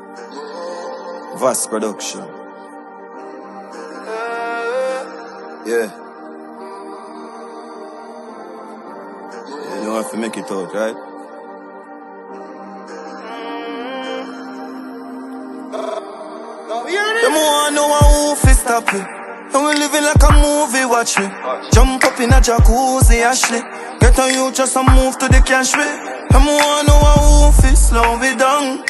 Vast production. Yeah. You know have to make it out, right? Them wanna know who fi stop me. And we living like a movie, watch me. Jump up in a jacuzzi, Ashley. Get on you just a move to the cash way. Them wanna know who fi slow me down.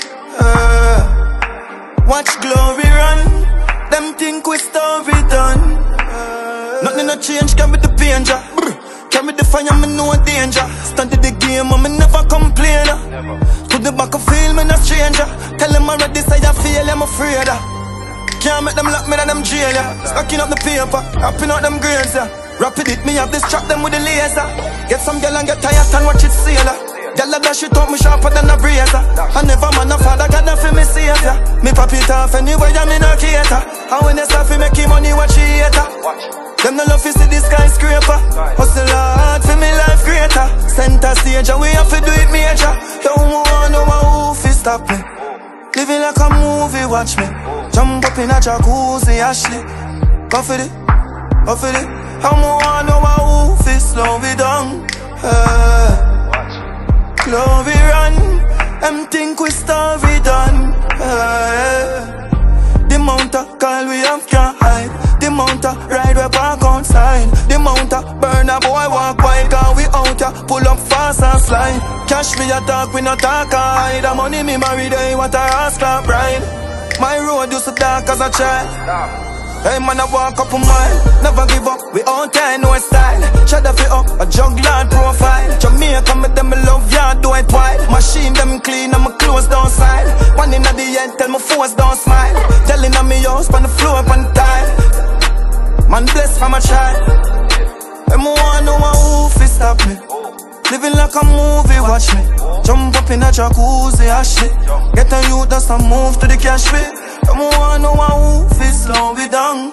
Watch glory run. Them think we story done. Nothing no change, can be the danger. Carry the fire, me no danger. Stand in the game, and me never complain. To the back of field, me no stranger. Tell them already, say I feel I'm afraid. Can't make them lock me in them jail, yeah. Stacking up the paper, wrapping out them grades, yeah. Rapid it, me have this trap them with the laser. Get some girl and get tired and watch it sailor. Girl a dash it up, me sharper than a razor. I never man a father, God not feel me savior. Me pop it off anyway, I'm in a cater. And when you start fi make money, watch it hater. Them no love to see the skyscraper. Hustle hard for me life greater. Center stage and we have to do it major. Yo, wanna know who fi stop me. Living like a movie, watch me. Jump up in a jacuzzi, Ashley. Go for it, go for it. I wanna know who fi slow me down. Glory run, them think we story done. The mount of call we have can't hide. The mount of ride we park outside. The mount of burn a boy walk wide. Cause we out ya, pull up fast and slide. Cash me a talk, we no talk and hide. The money me marry day, what a rascal bride. My road used to dark as a child. Hey man, I walk up a mile. Never give up, we all time, no style. Shut the fit up, a juggler profile. Jamaica, me them love ya, do it wild. Machine them clean and my clothes don't side. One in at the end, tell my force don't smile. Telling on me house, on the floor, on the tile. Man blessed from a child. Them wanna know who fi stop me. Living like a movie, watch me. Jump up in a jacuzzi, Ashley. Get on you, just a move to the cash way. Them wanna know who fi slow me down.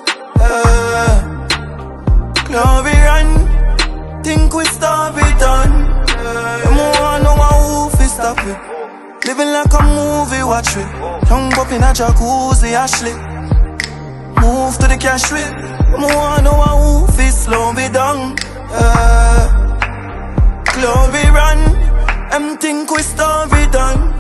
Glory run, think we story done. Them wanna know who fi stop me. Living like a movie, watch me. Jump up in a jacuzzi, Ashley. Move to the cash way. Them wanna know who fi slow me down. Glory run, them think we story done.